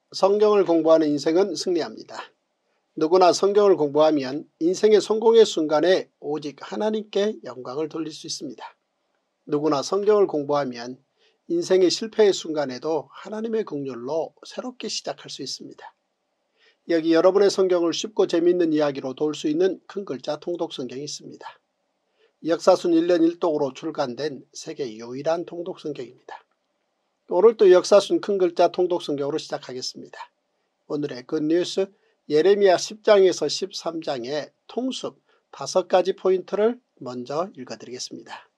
성경을 공부하는 인생은 승리합니다. 누구나 성경을 공부하면 인생의 성공의 순간에 오직 하나님께 영광을 돌릴 수 있습니다. 누구나 성경을 공부하면 인생의 실패의 순간에도 하나님의 긍휼로 새롭게 시작할 수 있습니다. 여기 여러분의 성경을 쉽고 재미있는 이야기로 도울 수 있는 큰 글자 통독 성경이 있습니다. 역사순 1년 1독으로 출간된 세계 유일한 통독 성경입니다. 오늘도 역사순 큰 글자 통독 성경으로 시작하겠습니다. 오늘의 굿뉴스 예레미야 10장에서 13장의 통습 5가지 포인트를 먼저 읽어드리겠습니다.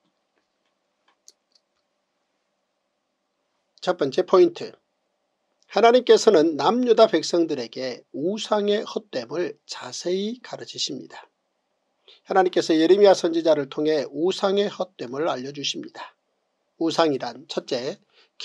첫 번째 포인트, 하나님께서는 남유다 백성들에게 우상의 헛됨을 자세히 가르치십니다. 하나님께서 예레미야 선지자를 통해 우상의 헛됨을 알려주십니다. 우상이란 첫째,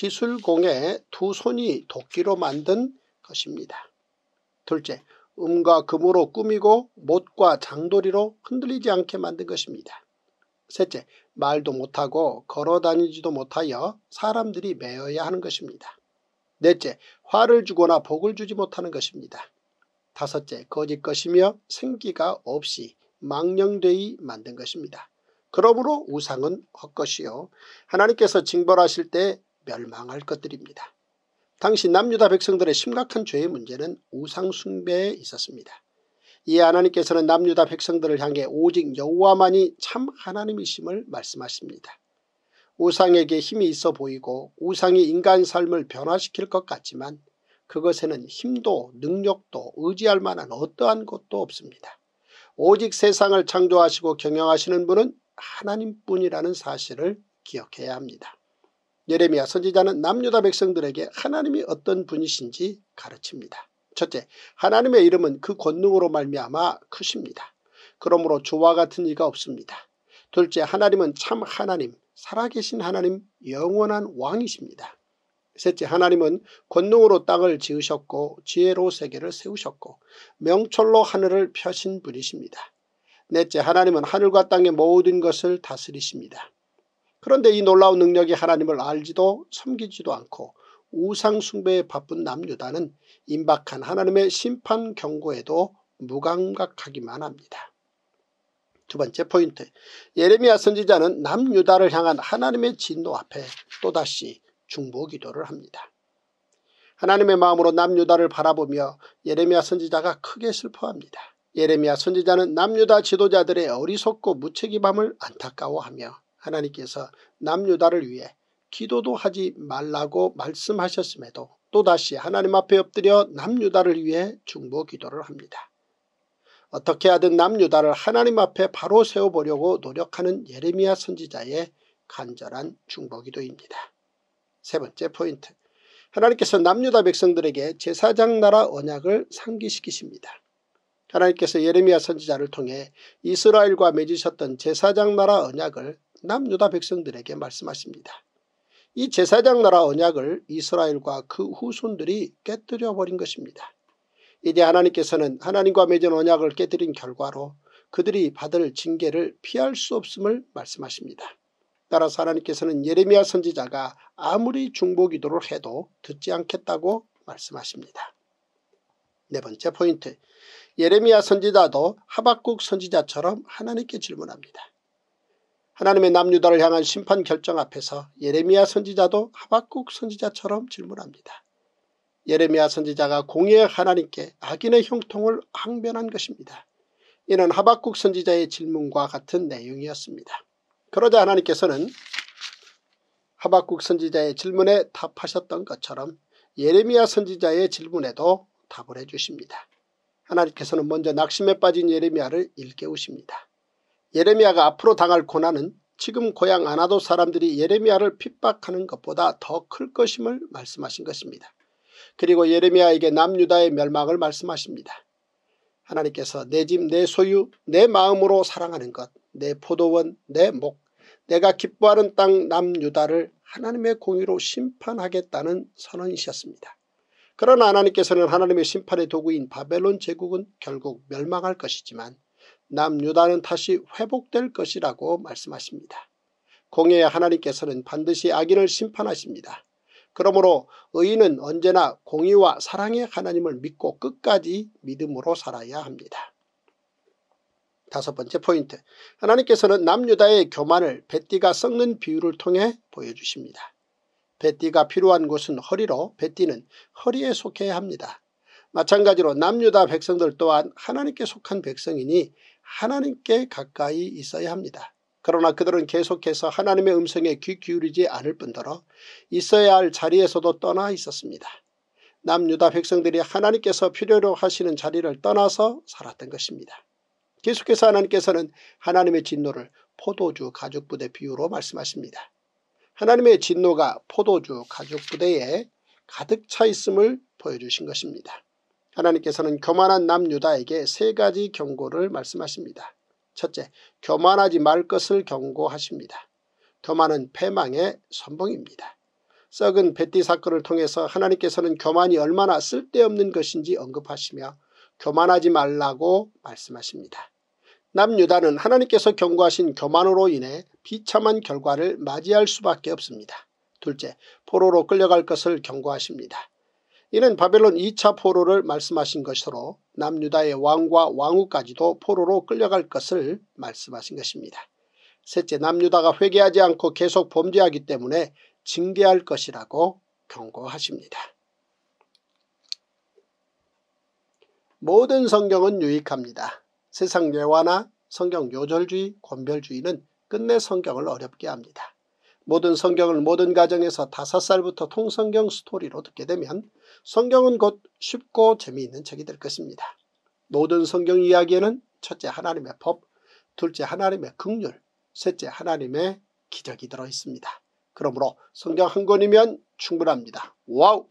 기술공의 두 손이 도끼로 만든 것입니다. 둘째, 음과 금으로 꾸미고 못과 장도리로 흔들리지 않게 만든 것입니다. 셋째, 말도 못하고 걸어다니지도 못하여 사람들이 메어야 하는 것입니다. 넷째, 화를 주거나 복을 주지 못하는 것입니다. 다섯째, 거짓 것이며 생기가 없이 망령되이 만든 것입니다. 그러므로 우상은 헛것이요 하나님께서 징벌하실 때 멸망할 것들입니다. 당시 남유다 백성들의 심각한 죄의 문제는 우상 숭배에 있었습니다. 이에 하나님께서는 남유다 백성들을 향해 오직 여호와만이 참 하나님이심을 말씀하십니다. 우상에게 힘이 있어 보이고 우상이 인간 삶을 변화시킬 것 같지만 그것에는 힘도 능력도 의지할 만한 어떠한 것도 없습니다. 오직 세상을 창조하시고 경영하시는 분은 하나님뿐이라는 사실을 기억해야 합니다. 예레미야 선지자는 남유다 백성들에게 하나님이 어떤 분이신지 가르칩니다. 첫째, 하나님의 이름은 그 권능으로 말미암아 크십니다. 그러므로 주와 같은 이가 없습니다. 둘째, 하나님은 참 하나님, 살아계신 하나님, 영원한 왕이십니다. 셋째, 하나님은 권능으로 땅을 지으셨고 지혜로 세계를 세우셨고 명철로 하늘을 펴신 분이십니다. 넷째, 하나님은 하늘과 땅의 모든 것을 다스리십니다. 그런데 이 놀라운 능력이 하나님을 알지도 섬기지도 않고 우상 숭배에 바쁜 남유다는 임박한 하나님의 심판 경고에도 무감각하기만 합니다. 두 번째 포인트, 예레미야 선지자는 남유다를 향한 하나님의 진노 앞에 또다시 중보 기도를 합니다. 하나님의 마음으로 남유다를 바라보며 예레미야 선지자가 크게 슬퍼합니다. 예레미야 선지자는 남유다 지도자들의 어리석고 무책임함을 안타까워하며 하나님께서 남유다를 위해 기도도 하지 말라고 말씀하셨음에도 또다시 하나님 앞에 엎드려 남유다를 위해 중보 기도를 합니다. 어떻게 하든 남유다를 하나님 앞에 바로 세워보려고 노력하는 예레미야 선지자의 간절한 중보 기도입니다. 세 번째 포인트, 하나님께서 남유다 백성들에게 제사장 나라 언약을 상기시키십니다. 하나님께서 예레미야 선지자를 통해 이스라엘과 맺으셨던 제사장 나라 언약을 남유다 백성들에게 말씀하십니다. 이 제사장 나라 언약을 이스라엘과 그 후손들이 깨뜨려 버린 것입니다. 이제 하나님께서는 하나님과 맺은 언약을 깨뜨린 결과로 그들이 받을 징계를 피할 수 없음을 말씀하십니다. 따라서 하나님께서는 예레미야 선지자가 아무리 중보 기도를 해도 듣지 않겠다고 말씀하십니다. 네 번째 포인트, 예레미야 선지자도 하박국 선지자처럼 하나님께 질문합니다. 하나님의 남유다를 향한 심판 결정 앞에서 예레미야 선지자도 하박국 선지자처럼 질문합니다. 예레미야 선지자가 공의의 하나님께 악인의 형통을 항변한 것입니다. 이는 하박국 선지자의 질문과 같은 내용이었습니다. 그러자 하나님께서는 하박국 선지자의 질문에 답하셨던 것처럼 예레미야 선지자의 질문에도 답을 해주십니다. 하나님께서는 먼저 낙심에 빠진 예레미야를 일깨우십니다. 예레미야가 앞으로 당할 고난은 지금 고향 아나도 사람들이 예레미야를 핍박하는 것보다 더 클 것임을 말씀하신 것입니다. 그리고 예레미야에게 남유다의 멸망을 말씀하십니다. 하나님께서 내 집, 내 소유, 내 마음으로 사랑하는 것, 내 포도원, 내 목, 내가 기뻐하는 땅 남유다를 하나님의 공의로 심판하겠다는 선언이셨습니다. 그러나 하나님께서는 하나님의 심판의 도구인 바벨론 제국은 결국 멸망할 것이지만 남유다는 다시 회복될 것이라고 말씀하십니다. 공의의 하나님께서는 반드시 악인을 심판하십니다. 그러므로 의인은 언제나 공의와 사랑의 하나님을 믿고 끝까지 믿음으로 살아야 합니다. 5번째 포인트, 하나님께서는 남유다의 교만을 뱃띠가 썩는 비유를 통해 보여주십니다. 뱃띠가 필요한 곳은 허리로 뱃띠는 허리에 속해야 합니다. 마찬가지로 남유다 백성들 또한 하나님께 속한 백성이니 하나님께 가까이 있어야 합니다. 그러나 그들은 계속해서 하나님의 음성에 귀 기울이지 않을 뿐더러 있어야 할 자리에서도 떠나 있었습니다. 남유다 백성들이 하나님께서 필요로 하시는 자리를 떠나서 살았던 것입니다. 계속해서 하나님께서는 하나님의 진노를 포도주 가죽부대 비유로 말씀하십니다. 하나님의 진노가 포도주 가죽부대에 가득 차 있음을 보여주신 것입니다. 하나님께서는 교만한 남유다에게 3가지 경고를 말씀하십니다. 첫째, 교만하지 말 것을 경고하십니다. 교만은 패망의 선봉입니다. 썩은 뱃띠 사건을 통해서 하나님께서는 교만이 얼마나 쓸데없는 것인지 언급하시며 교만하지 말라고 말씀하십니다. 남유다는 하나님께서 경고하신 교만으로 인해 비참한 결과를 맞이할 수밖에 없습니다. 둘째, 포로로 끌려갈 것을 경고하십니다. 이는 바벨론 2차 포로를 말씀하신 것으로 남유다의 왕과 왕후까지도 포로로 끌려갈 것을 말씀하신 것입니다. 셋째, 남유다가 회개하지 않고 계속 범죄하기 때문에 징계할 것이라고 경고하십니다. 모든 성경은 유익합니다. 세상 예화나 성경 요절주의, 권별주의는 끝내 성경을 어렵게 합니다. 모든 성경을 모든 가정에서 5살부터 통성경 스토리로 듣게 되면 성경은 곧 쉽고 재미있는 책이 될 것입니다. 모든 성경 이야기에는 첫째 하나님의 법, 둘째 하나님의 긍휼, 셋째 하나님의 기적이 들어있습니다. 그러므로 성경 한 권이면 충분합니다. 와우!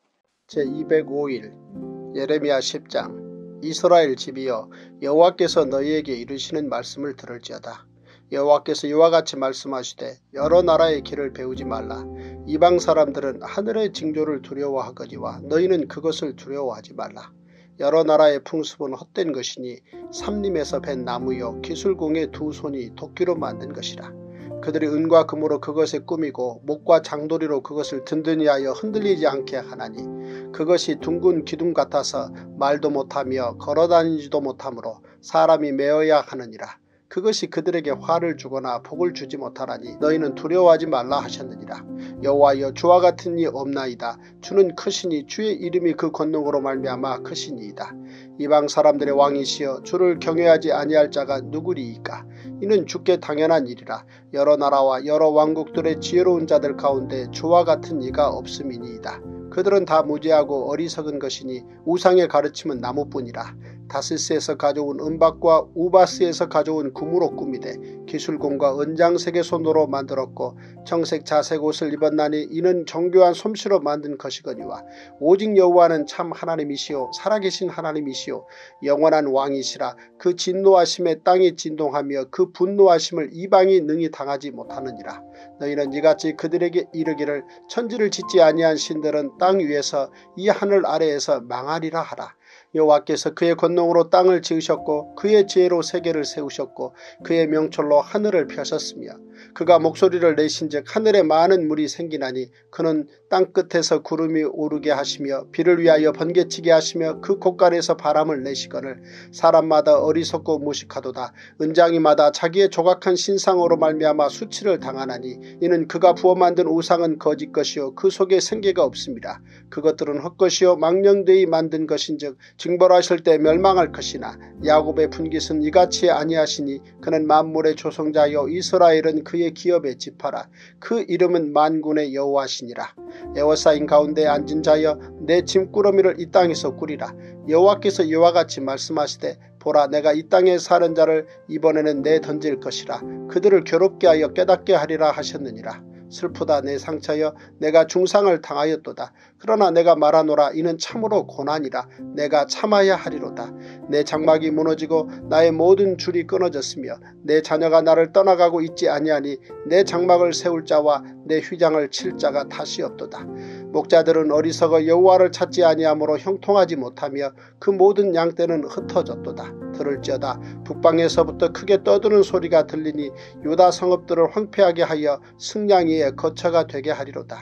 제205일 예레미야 10장 이스라엘 집이여 여호와께서 너희에게 이르시는 말씀을 들을지어다. 여호와께서 이와 같이 말씀하시되 여러 나라의 길을 배우지 말라. 이방 사람들은 하늘의 징조를 두려워하거니와 너희는 그것을 두려워하지 말라. 여러 나라의 풍습은 헛된 것이니 삼림에서 벤 나무요 기술공의 2 손이 도끼로 만든 것이라. 그들이 은과 금으로 그것에 꾸미고 목과 장도리로 그것을 든든히 하여 흔들리지 않게 하나니 그것이 둥근 기둥 같아서 말도 못하며 걸어다니지도 못하므로 사람이 메어야 하느니라. 그것이 그들에게 화를 주거나 복을 주지 못하라니 너희는 두려워하지 말라 하셨느니라. 여호와여 주와 같은 이 없나이다. 주는 크시니 주의 이름이 그 권능으로 말미암아 크시니이다. 이방 사람들의 왕이시여 주를 경외하지 아니할 자가 누구리이까. 이는 주께 당연한 일이라. 여러 나라와 여러 왕국들의 지혜로운 자들 가운데 주와 같은 이가 없음이니이다. 그들은 다 무지하고 어리석은 것이니 우상의 가르침은 나무뿐이라. 다시스에서 가져온 은박과 우바스에서 가져온 금으로 꾸미되 기술공과 은장색의 손으로 만들었고 청색 자색 옷을 입었나니 이는 정교한 솜씨로 만든 것이거니와 오직 여호와는 참 하나님이시오 살아계신 하나님이시오 영원한 왕이시라. 그 진노하심에 땅이 진동하며 그 분노하심을 이방이 능히 당하지 못하느니라. 너희는 이같이 그들에게 이르기를 천지를 짓지 아니한 신들은 땅 위에서 이 하늘 아래에서 망하리라 하라. 여호와께서 그의 권능으로 땅을 지으셨고 그의 지혜로 세계를 세우셨고 그의 명철로 하늘을 펴셨으며 그가 목소리를 내신즉 하늘에 많은 물이 생기나니 그는 땅끝에서 구름이 오르게 하시며 비를 위하여 번개치게 하시며 그 곳간에서 바람을 내시거늘 사람마다 어리석고 무식하도다. 은장이마다 자기의 조각한 신상으로 말미암아 수치를 당하나니 이는 그가 부어 만든 우상은 거짓 것이요 그 속에 생기가 없습니다. 그것들은 헛것이요 망령되이 만든 것인즉 징벌하실 때 멸망할 것이나 야곱의 분깃은 이같이 아니하시니 그는 만물의 조성자여 이스라엘은 그의 기업에 지파라. 그 이름은 만군의 여호와시니라. 에워싸인 가운데 앉은 자여 내 짐꾸러미를 이 땅에서 꾸리라. 여호와께서 이와 같이 말씀하시되 보라 내가 이 땅에 사는 자를 이번에는 내 던질 것이라. 그들을 괴롭게 하여 깨닫게 하리라 하셨느니라. 슬프다 내 상처여 내가 중상을 당하였도다. 그러나 내가 말하노라 이는 참으로 고난이라. 내가 참아야 하리로다. 내 장막이 무너지고 나의 모든 줄이 끊어졌으며 내 자녀가 나를 떠나가고 있지 아니하니 내 장막을 세울 자와 내 휘장을 칠 자가 다시 없도다. 목자들은 어리석어 여호와를 찾지 아니하므로 형통하지 못하며 그 모든 양떼는 흩어졌도다. 들을지어다 북방에서부터 크게 떠드는 소리가 들리니 유다 성읍들을 황폐하게 하여 승냥이의 거처가 되게 하리로다.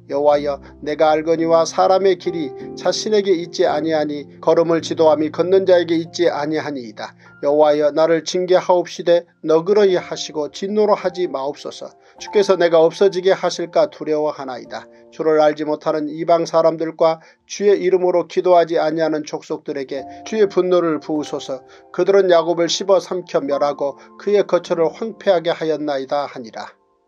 여호와여 내가 알거니와 사람의 길이 자신에게 있지 아니하니 걸음을 지도함이 걷는 자에게 있지 아니하니이다. 여호와여 나를 징계하옵시되 너그러이 하시고 진노로 하지 마옵소서. 주께서 내가 없어지게 하실까 두려워하나이다. 주를 알지 못하는 이방 사람들과 주의 이름으로 기도하지 아니하는 족속들에게 주의 분노를 부으소서. 그들은 야곱을 씹어 삼켜 멸하고 그의 거처를 황폐하게 하였나이다 하니라.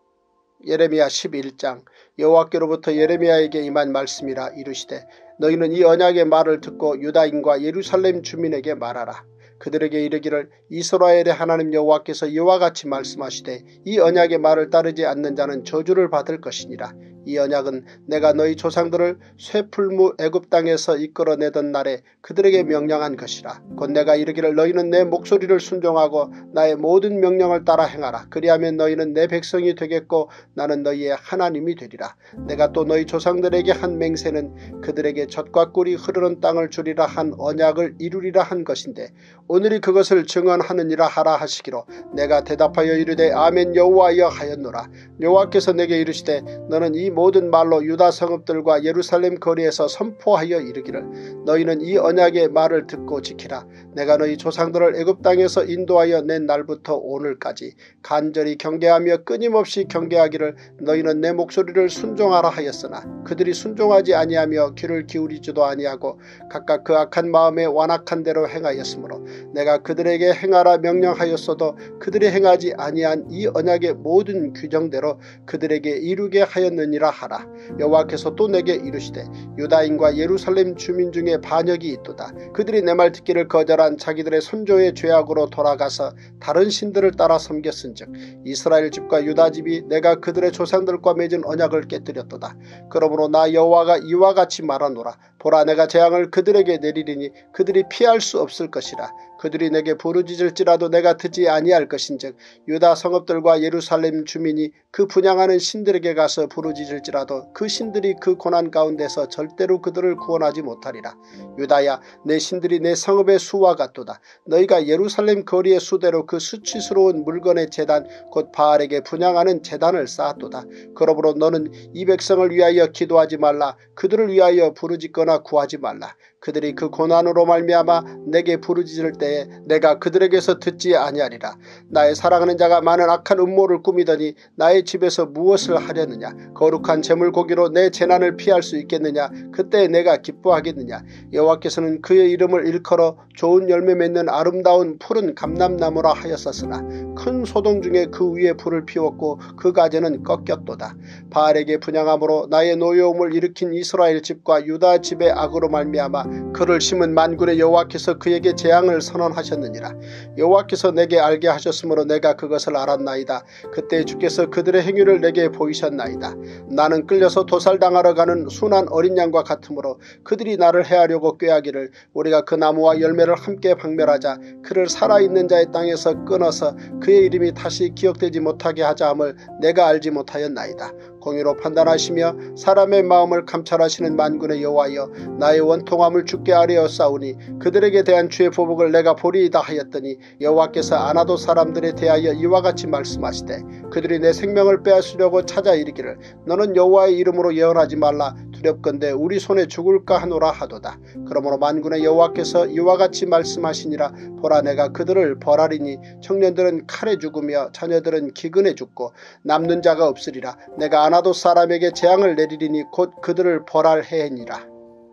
예레미야 11장. 여호와께로부터 예레미야에게 임한 말씀이라. 이르시되 너희는 이 언약의 말을 듣고 유다인과 예루살렘 주민에게 말하라. 그들에게 이르기를 이스라엘의 하나님 여호와께서 이와 같이 말씀하시되 이 언약의 말을 따르지 않는 자는 저주를 받을 것이니라. 이 언약은 내가 너희 조상들을 쇠풀무 애굽 땅에서 이끌어내던 날에 그들에게 명령한 것이라. 곧 내가 이르기를 너희는 내 목소리를 순종하고 나의 모든 명령을 따라 행하라. 그리하면 너희는 내 백성이 되겠고 나는 너희의 하나님이 되리라. 내가 또 너희 조상들에게 한 맹세는 그들에게 젖과 꿀이 흐르는 땅을 주리라 한 언약을 이루리라 한 것인데 오늘이 그것을 증언하느니라 하라 하시기로 내가 대답하여 이르되 아멘 여호와여 하였노라. 여호와께서 내게 이르시되 너는 이 모든 말로 유다 성읍들과 예루살렘 거리에서 선포하여 이르기를 너희는 이 언약의 말을 듣고 지키라. 내가 너희 조상들을 애굽 땅에서 인도하여 낸 날부터 오늘까지 간절히 경계하며 끊임없이 경계하기를 너희는 내 목소리를 순종하라 하였으나 그들이 순종하지 아니하며 귀를 기울이지도 아니하고 각각 그 악한 마음에 완악한 대로 행하였으므로 내가 그들에게 행하라 명령하였어도 그들이 행하지 아니한 이 언약의 모든 규정대로 그들에게 이루게 하였느니라 하라. 여호와께서 또 내게 이르시되 유다인과 예루살렘 주민 중에 반역이 있도다. 그들이 내 말 듣기를 거절한 자기들의 선조의 죄악으로 돌아가서 다른 신들을 따라 섬겼은즉 이스라엘 집과 유다 집이 내가 그들의 조상들과 맺은 언약을 깨뜨렸도다. 그러므로 나 여호와가 이와 같이 말하노라. 보라 내가 재앙을 그들에게 내리리니 그들이 피할 수 없을 것이라. 그들이 내게 부르짖을지라도 내가 듣지 아니할 것인즉 유다 성읍들과 예루살렘 주민이 그 분향하는 신들에게 가서 부르짖을지라도 그 신들이 그 고난 가운데서 절대로 그들을 구원하지 못하리라. 유다야 내 신들이 내 성읍의 수와 같도다. 너희가 예루살렘 거리의 수대로 그 수치스러운 물건의 제단 곧 바알에게 분향하는 제단을 쌓았도다. 그러므로 너는 이 백성을 위하여 기도하지 말라. 그들을 위하여 부르짖거나 구하지 말라. 그들이 그 고난으로 말미암아 내게 부르짖을 때에 내가 그들에게서 듣지 아니하리라. 나의 사랑하는 자가 많은 악한 음모를 꾸미더니 나의 집에서 무엇을 하려느냐. 거룩한 제물고기로 내 재난을 피할 수 있겠느냐. 그때 내가 기뻐하겠느냐. 여호와께서는 그의 이름을 일컬어 좋은 열매 맺는 아름다운 푸른 감람나무라 하였었으나 큰 소동 중에 그 위에 불을 피웠고 그 가지는 꺾였도다. 바알에게 분향함으로 나의 노여움을 일으킨 이스라엘 집과 유다 집의 악으로 말미암아 그를 심은 만군의 여호와께서 그에게 재앙을 선언하셨느니라. 여호와께서 내게 알게 하셨으므로 내가 그것을 알았나이다. 그때 주께서 그들의 행위를 내게 보이셨나이다. 나는 끌려서 도살당하러 가는 순한 어린 양과 같으므로 그들이 나를 해하려고 꾀하기를 우리가 그 나무와 열매를 함께 박멸하자. 그를 살아있는 자의 땅에서 끊어서 그의 이름이 다시 기억되지 못하게 하자 함을 내가 알지 못하였나이다. 공의로 판단하시며 사람의 마음을 감찰하시는 만군의 여호와여 나의 원통함을 주께 아뢰었사오니 그들에게 대한 주의 보복을 내가 보리이다 하였더니 여호와께서 아나도 사람들에 대하여 이와 같이 말씀하시되 그들이 내 생명을 빼앗으려고 찾아 이르기를 너는 여호와의 이름으로 예언하지 말라. 두렵건대 우리 손에 죽을까 하노라 하도다. 그러므로 만군의 여호와께서 이와 같이 말씀하시니라. 보라 내가 그들을 벌하리니 청년들은 칼에 죽으며 자녀들은 기근에 죽고 남는 자가 없으리라. 내가 아나도 사람에게 재앙을 내리리니 곧 그들을 벌할 해이니라.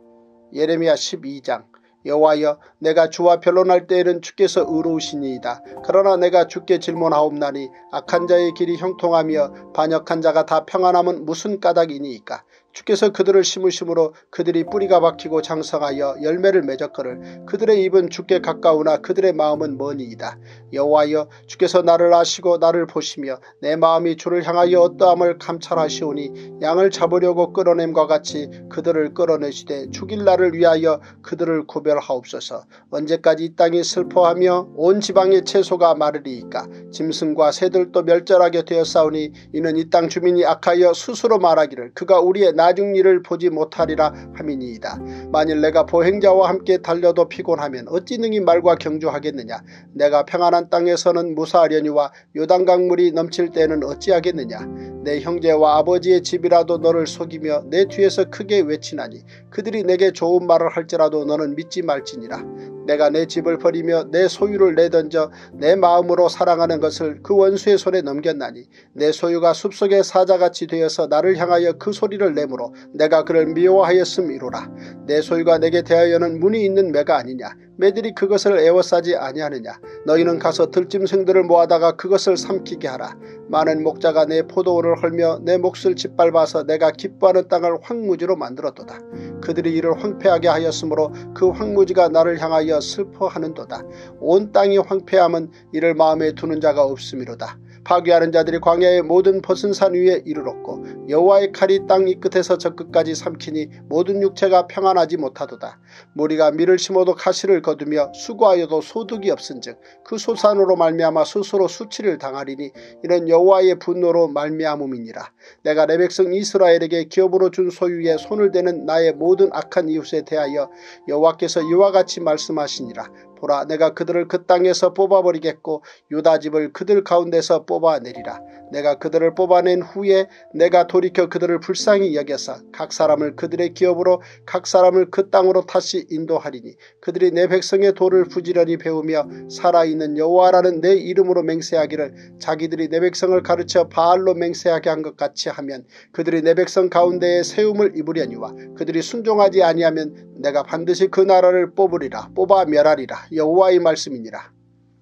예레미야 12장. 여호와여 내가 주와 변론할 때에는 주께서 의로우시니이다. 그러나 내가 주께 질문하옵나니 악한 자의 길이 형통하며 반역한 자가 다 평안함은 무슨 까닭이니이까. 주께서 그들을 심으심으로 그들이 뿌리가 박히고 장성하여 열매를 맺었거늘 그들의 입은 주께 가까우나 그들의 마음은 머니이다. 여호와여 주께서 나를 아시고 나를 보시며 내 마음이 주를 향하여 어떠함을 감찰하시오니 양을 잡으려고 끌어냄과 같이 그들을 끌어내시되 죽일 날을 위하여 그들을 구별하옵소서. 언제까지 이 땅이 슬퍼하며 온 지방의 채소가 마르리이까. 짐승과 새들도 멸절하게 되었사오니 이는 이 땅 주민이 악하여 스스로 말하기를 그가 우리의 나중 일을 보지 못하리라 함이니이다. 만일 내가 보행자와 함께 달려도 피곤하면 어찌 능히 말과 경주하겠느냐. 내가 평안한 땅에서는 무사하려니와 요단강물이 넘칠 때는 어찌하겠느냐. 내 형제와 아버지의 집이라도 너를 속이며 내 뒤에서 크게 외치나니 그들이 내게 좋은 말을 할지라도 너는 믿지 말지니라. 내가 내 집을 버리며 내 소유를 내던져 내 마음으로 사랑하는 것을 그 원수의 손에 넘겼나니 내 소유가 숲속의 사자같이 되어서 나를 향하여 그 소리를 내므로 내가 그를 미워하였음이로라. 내 소유가 내게 대하여는 문이 있는 매가 아니냐. 매들이 그것을 애워싸지 아니하느냐. 너희는 가서 들짐승들을 모아다가 그것을 삼키게 하라. 많은 목자가 내 포도원을 헐며 내 몫을 짓밟아서 내가 기뻐하는 땅을 황무지로 만들었도다. 그들이 이를 황폐하게 하였으므로 그 황무지가 나를 향하여 슬퍼하는도다. 온 땅이 황폐함은 이를 마음에 두는 자가 없음이로다. 파괴하는 자들이 광야의 모든 벗은 산 위에 이르렀고 여호와의 칼이 땅 이 끝에서 저 끝까지 삼키니 모든 육체가 평안하지 못하도다. 무리가 밀을 심어도 가시를 거두며 수고하여도 소득이 없은즉 그 소산으로 말미암아 스스로 수치를 당하리니 이는 여호와의 분노로 말미암음이니라. 내가 내 백성 이스라엘에게 기업으로 준 소유에 손을 대는 나의 모든 악한 이웃에 대하여 여호와께서 이와 같이 말씀하시니라. 보라, 내가 그들을 그 땅에서 뽑아버리겠고 유다 집을 그들 가운데서 뽑아내리라. 내가 그들을 뽑아낸 후에 내가 돌이켜 그들을 불쌍히 여겨서 각 사람을 그들의 기업으로 각 사람을 그 땅으로 다시 인도하리니 그들이 내 백성의 도를 부지런히 배우며 살아있는 여호와라는 내 이름으로 맹세하기를 자기들이 내 백성을 가르쳐 바알로 맹세하게 한 것 같이 하면 그들이 내 백성 가운데에 세움을 입으려니와 그들이 순종하지 아니하면 내가 반드시 그 나라를 뽑으리라. 뽑아 멸하리라. 여호와의 말씀이니라.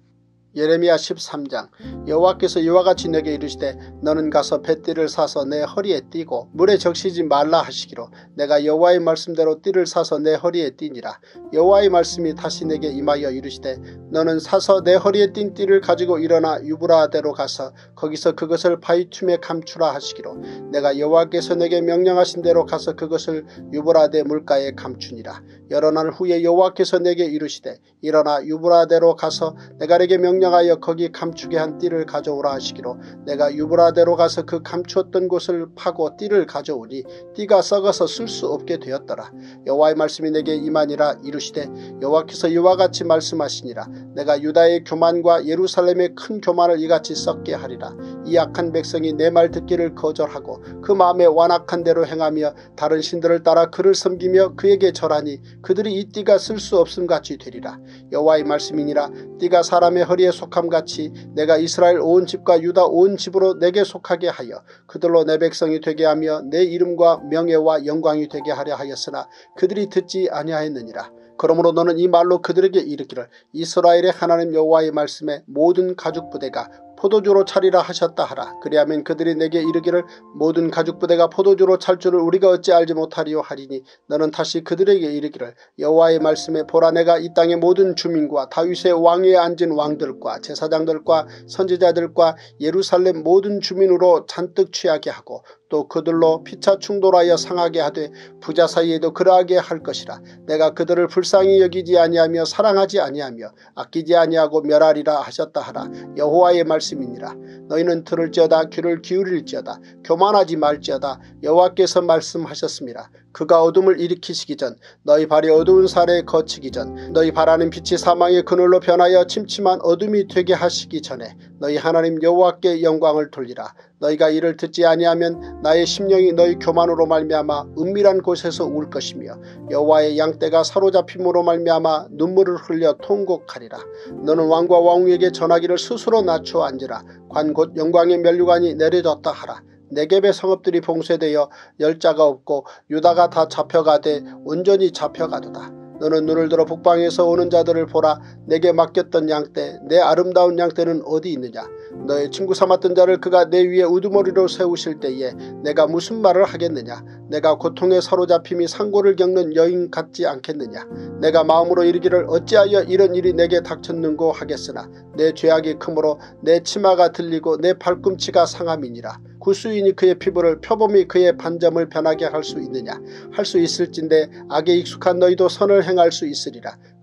예레미야 13장. 여호와께서 이와 같이 내게 이르시되 너는 가서 뱃띠를 사서 내 허리에 띠고 물에 적시지 말라 하시기로 내가 여호와의 말씀대로 띠를 사서 내 허리에 띠니라. 여호와의 말씀이 다시 내게 임하여 이르시되 너는 사서 내 허리에 띈 띠를 가지고 일어나 유브라데로 가서 거기서 그것을 바위춤에 감추라 하시기로 내가 여호와께서 내게 명령하신 대로 가서 그것을 유브라데 물가에 감추니라. 여러 날 후에 여호와께서 내게 이르시되 일어나 유브라데로 가서 내가 내게 명령하여 거기 감추게 한 띠를 가져오라 하시기로 내가 유브라데로 가서 그 감추었던 곳을 파고 띠를 가져오니 띠가 썩어서 쓸 수 없게 되었더라. 여호와의 말씀이 내게 임하니라. 이르시되 여호와께서 이와 같이 말씀하시니라. 내가 유다의 교만과 예루살렘의 큰 교만을 이같이 썩게 하리라. 이 악한 백성이 내 말 듣기를 거절하고 그 마음에 완악한 대로 행하며 다른 신들을 따라 그를 섬기며 그에게 절하니 그들이 이 띠가 쓸 수 없음같이 되리라. 여호와의 말씀이니라. 띠가 사람의 허리에 속함같이 내가 이스라엘 온 집과 유다 온 집으로 내게 속하게 하여 그들로 내 백성이 되게 하며 내 이름과 명예와 영광이 되게 하려 하였으나 그들이 듣지 아니하였느니라. 그러므로 너는 이 말로 그들에게 이르기를 이스라엘의 하나님 여호와의 말씀에 모든 가죽 부대가 포도주로 차리라 하셨다 하라. 그리하면 그들이 내게 이르기를 모든 가죽 부대가 포도주로 찰 줄을 우리가 어찌 알지 못하리요 하리니 너는 다시 그들에게 이르기를 여호와의 말씀에 보라, 내가 이 땅의 모든 주민과 다윗의 왕위에 앉은 왕들과 제사장들과 선지자들과 예루살렘 모든 주민으로 잔뜩 취하게 하고 또 그들로 피차 충돌하여 상하게 하되 부자 사이에도 그러하게 할 것이라. 내가 그들을 불쌍히 여기지 아니하며 사랑하지 아니하며 아끼지 아니하고 멸하리라 하셨다 하라. 여호와의 말씀이니라. 너희는 들을지어다 귀를 기울일지어다 교만하지 말지어다. 여호와께서 말씀하셨습니다. 그가 어둠을 일으키시기 전 너희 발이 어두운 살에 거치기 전 너희 바라는 빛이 사망의 그늘로 변하여 침침한 어둠이 되게 하시기 전에 너희 하나님 여호와께 영광을 돌리라. 너희가 이를 듣지 아니하면 나의 심령이 너희 교만으로 말미암아 은밀한 곳에서 울 것이며 여호와의 양떼가 사로잡힘으로 말미암아 눈물을 흘려 통곡하리라. 너는 왕과 왕후에게 전하기를 스스로 낮추어 앉으라. 관 곧 영광의 면류관이 내려졌다 하라. 네겝의 성읍들이 봉쇄되어 열자가 없고 유다가 다 잡혀가되 온전히 잡혀가도다. 너는 눈을 들어 북방에서 오는 자들을 보라. 내게 맡겼던 양떼 내 아름다운 양떼는 어디 있느냐. 너의 친구 삼았던 자를 그가 내 위에 우두머리로 세우실 때에 내가 무슨 말을 하겠느냐. 내가 고통에 사로잡힘이 상고를 겪는 여인 같지 않겠느냐. 내가 마음으로 이르기를 어찌하여 이런 일이 내게 닥쳤는고 하겠으나 내 죄악이 크므로 내 치마가 들리고 내 발꿈치가 상함이니라. 구수인이 그의 피부를 표범이 그의 반점을 변하게 할 수 있느냐. 할 수 있을진데 악에 익숙한 너희도 선을 행할 수 있으리라.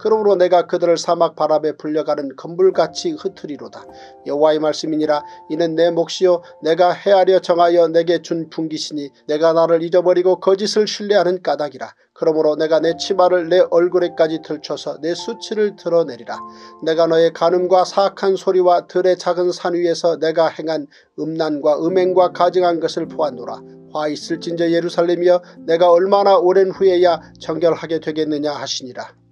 그러므로 내가 그들을 사막 바람에 불려가는 건불같이 흩으리로다. 여호와의 말씀이니라. 이는 내 몫이요 내가 헤아려 정하여 내게 준 분깃이니 내가 나를 잊어버리고 거짓을 신뢰하는 까닭이라. 그러므로 내가 내 치마를 내 얼굴에까지 들춰서 내 수치를 드러내리라. 내가 너의 간음과 사악한 소리와 들의 작은 산 위에서 내가 행한 음란과 음행과 가증한 것을 보았노라. 화 있을진저 예루살렘이여 내가 얼마나 오랜 후에야 정결하게 되겠느냐 하시니라.